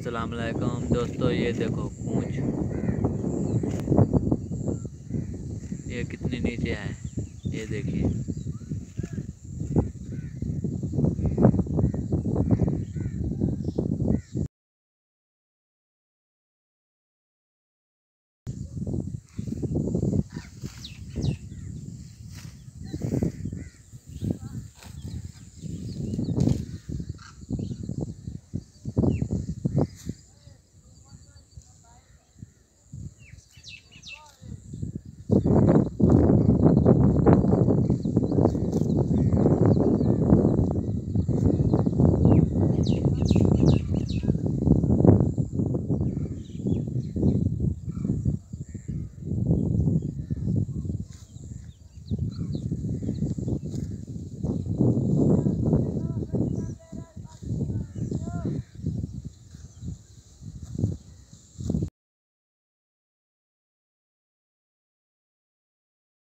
अस्सलाम वालेकुम दोस्तों, ये देखो पूंछ, ये कितनी नीचे है, ये देखिए।